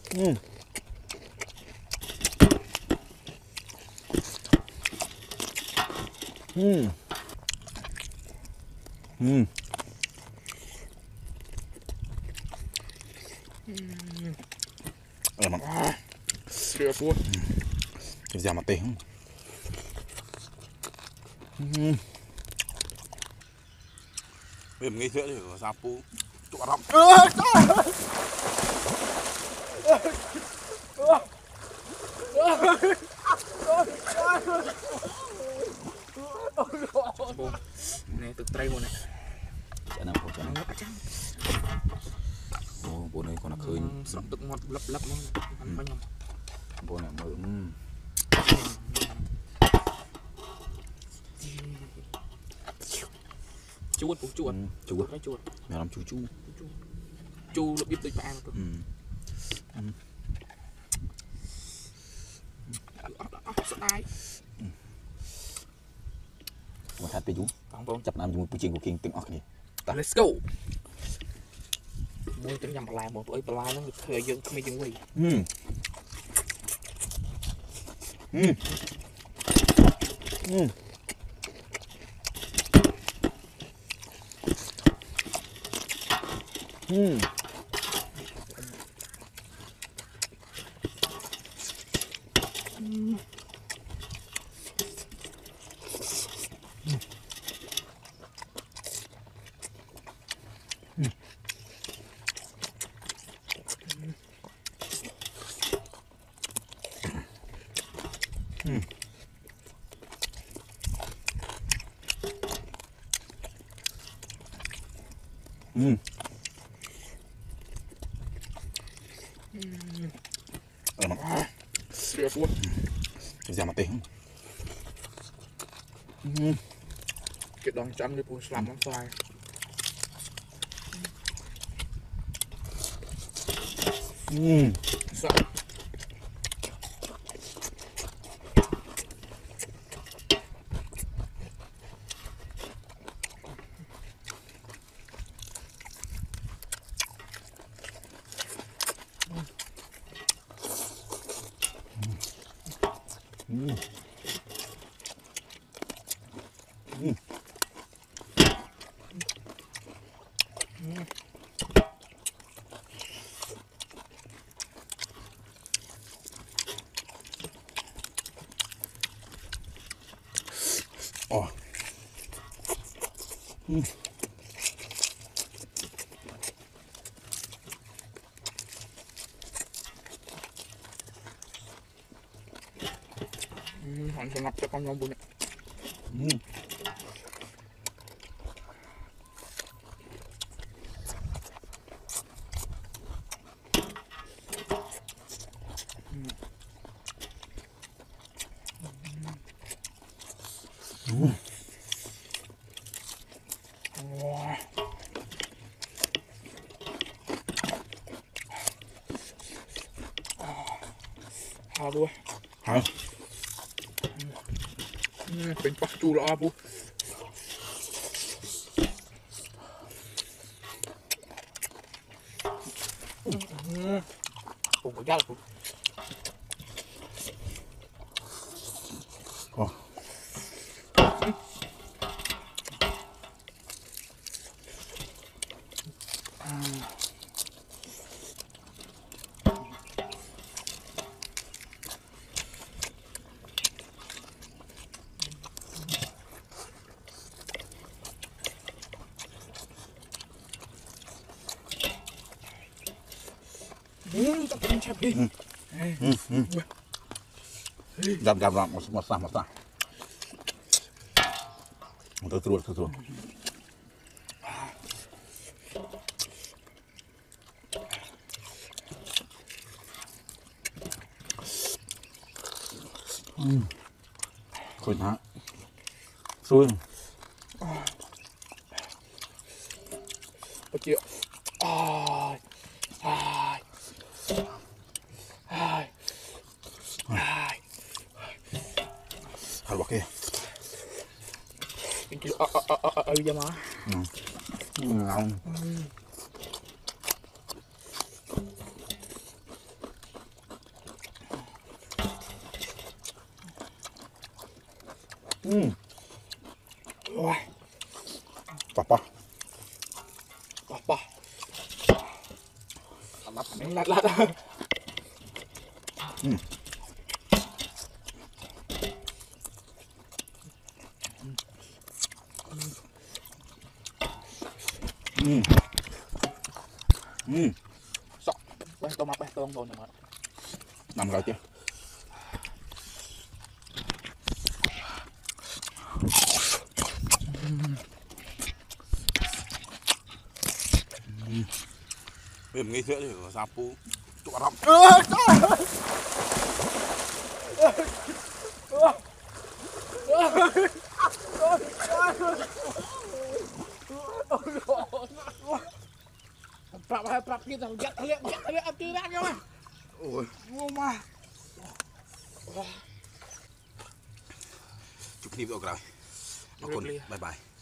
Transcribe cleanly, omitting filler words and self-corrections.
Ừ. Ừ. Ừ. Mà Chưa phút. cái gì mà tệ không? Bây giờ nghĩ thế thì có sao pu chỗ rộng. Này từ tây một này. Chả nào có chả nào. Ồ, bố này còn là khơi. Sọt tự ngọt lấp lấp nó ăn bao nhiêu. Bố này mới chuột bố chuột. Chuột. Cái chuột. Mèo làm chu. Chu là biết tới bạn rồi. Sọt ai. Mà thậtไปchú. Chập nam chúng tôi của kinh tiếng ọc này. Let's go. Mua cho nhầm lại một tuổi lại nó thời gian không dừng quỳ. Chưa phút. Cái gì mà tệ không? Cái đòn chấm đi phun sắm lắm xoài. Sợ. Ồ. Hắn sẽ ngập cho con nhóm bún. Hào đuôi. Hả? Bên bắc chu là bố. Bố có giá là bố. Ồ. Dằm một xa. Một thua. Khôi hả? Xui. Bà chịu. Ai. Halo kia. Cái kia ra mà. Ngon. Ôi, Papa. apa? Lát lát. Sok, beh tong teman. 5 cái chứ. Mềm ngay sữa thì có sapu. Tụi bạn Prak kita lihat tidak kawan. ôi, Rumah. chụp clip rồi. Bye bye.